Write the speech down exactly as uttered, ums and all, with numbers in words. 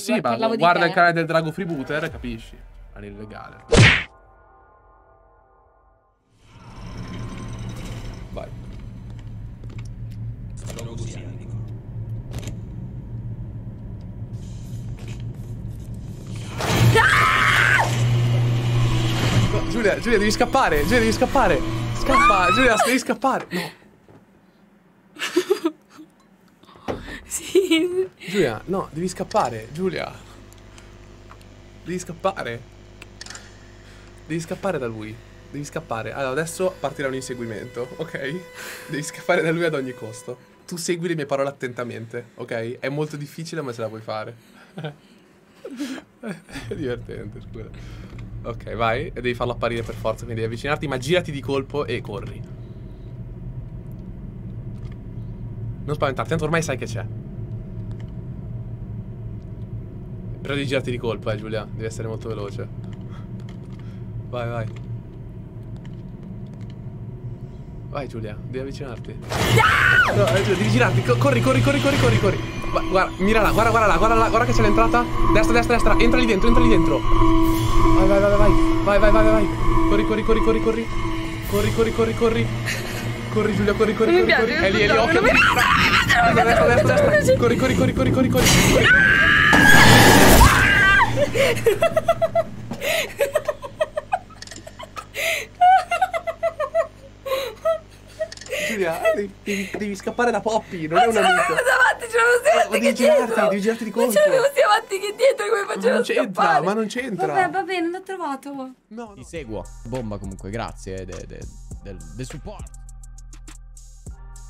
Sì, ma parlavo di guarda te. il canale del Drago Freebooter, capisci? È illegale. Vai. No, Giulia, Giulia, devi scappare. Giulia, devi scappare. Scappa, Giulia, devi scappare. No. Sì. Giulia, no, devi scappare. Giulia. Devi scappare. Devi scappare da lui. Devi scappare. Allora, adesso partirà un inseguimento, ok? Devi scappare da lui ad ogni costo. Tu segui le mie parole attentamente, ok? È molto difficile, ma ce la puoi fare. È divertente, scusa. Ok, vai. E devi farlo apparire per forza, quindi devi avvicinarti, ma girati di colpo e corri. Non spaventarti, tanto ormai sai che c'è. Però devi girarti di colpo, eh, Giulia. Devi essere molto veloce. Vai, vai. Vai, Giulia, devi avvicinarti. No, eh, devi girarti. Co corri, corri, corri, corri, corri, corri. Gua guarda, mira là, guarda, guarda là, guarda là, guarda che c'è l'entrata. Destra, destra, destra. Entra lì dentro, entra lì dentro. Vai, vai, vai, vai, vai, vai, vai, vai, vai. Corri, corri, corri, corri, corri. Corri, corri, corri, corri. Corri, Giulia, corri, corri, corri, corri. È lì, è lì, occhio. Destra, destra, destra, destra. Corri, corri, corri, corri, corri, corri. Giulia, devi, devi, devi scappare da Poppy, non è un amico. Davanti, ce l'avevo sia avanti Devi che girarti, dietro. devi girarti di colpo. Ma ce l'avevo sia avanti che dietro, come Ma facevo non a c'entra, scappare? ma non c'entra. Vabbè, va bene, l'ho trovato. No, no. Ti seguo. Bomba comunque, grazie de, de, del, del supporto.